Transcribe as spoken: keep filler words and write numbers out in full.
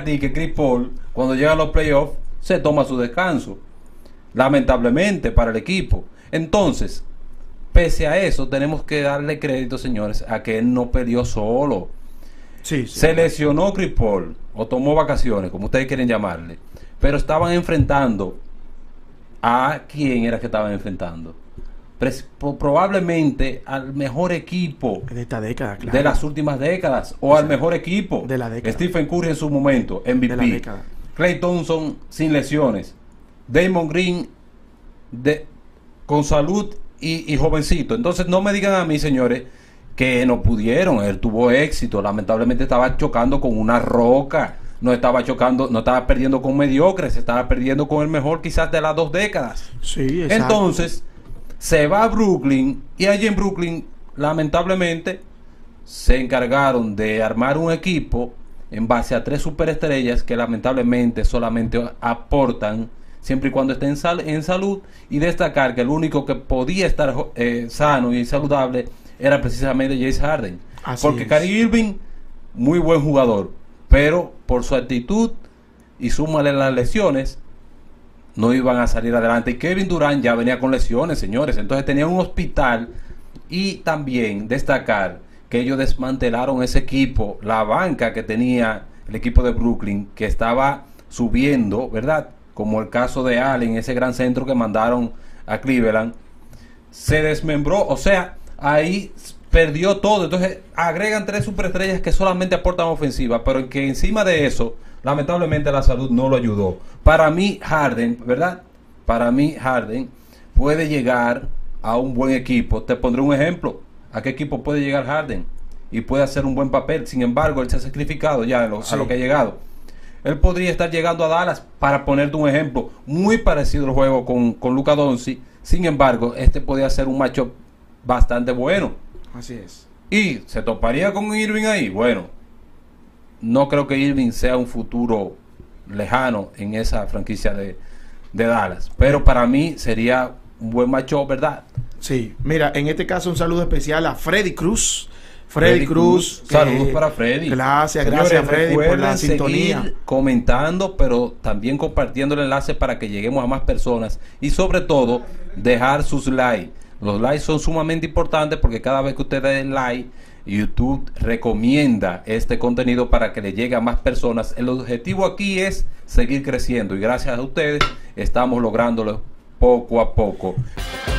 ti que Chris Paul, cuando llega a los playoffs, se toma su descanso. Lamentablemente para el equipo. Entonces, pese a eso, tenemos que darle crédito, señores, a que él no perdió solo. Sí, sí. Se lesionó Chris Paul, o tomó vacaciones, como ustedes quieren llamarle, pero estaban enfrentando a quién era que estaban enfrentando. Pres probablemente al mejor equipo de esta década, claro. de las últimas décadas, o, o sea, al mejor equipo de la década. Stephen Curry en su momento, M V P. De la década. Klay Thompson sin lesiones, Draymond Green de, con salud y, y jovencito. Entonces no me digan a mí, señores, que no pudieron. Él tuvo éxito, lamentablemente estaba chocando con una roca, no estaba chocando, no estaba perdiendo con mediocres, estaba perdiendo con el mejor quizás de las dos décadas. Sí, exacto. Entonces se va a Brooklyn, y allí en Brooklyn lamentablemente se encargaron de armar un equipo en base a tres superestrellas que lamentablemente solamente aportan siempre y cuando estén en, sal en salud, y destacar que el único que podía estar eh, sano y saludable era precisamente James Harden. Así porque es. Kyrie Irving, muy buen jugador, pero por su actitud y súmale las lesiones, no iban a salir adelante. Y Kevin Durant ya venía con lesiones, señores. Entonces tenía un hospital. Y también destacar que ellos desmantelaron ese equipo, la banca que tenía el equipo de Brooklyn, que estaba subiendo, ¿verdad? Como el caso de Allen, ese gran centro que mandaron a Cleveland, se desmembró. O sea, ahí perdió todo. Entonces agregan tres superestrellas que solamente aportan ofensiva, pero que encima de eso, lamentablemente la salud no lo ayudó. Para mí Harden, ¿verdad? Para mí Harden puede llegar a un buen equipo. Te pondré un ejemplo. ¿A qué equipo puede llegar Harden? Y puede hacer un buen papel. Sin embargo, él se ha sacrificado ya a lo, sí. a lo que ha llegado. Él podría estar llegando a Dallas, para ponerte un ejemplo, muy parecido al juego con, con Luka Doncic. Sin embargo, este podría ser un matchup bastante bueno. Así es. Y se toparía con Irving ahí. Bueno, no creo que Irving sea un futuro lejano en esa franquicia de, de Dallas. Pero para mí sería un buen matchup, ¿verdad? Sí. Mira, en este caso un saludo especial a Freddy Cruz. Freddy, Freddy Cruz. Que, saludos para Freddy. Gracias, Señores, gracias Freddy por la sintonía. Comentando, pero también compartiendo el enlace para que lleguemos a más personas. Y sobre todo, dejar sus likes. Los likes son sumamente importantes porque cada vez que usted den like, YouTube recomienda este contenido para que le llegue a más personas. El objetivo aquí es seguir creciendo y gracias a ustedes estamos lográndolo poco a poco.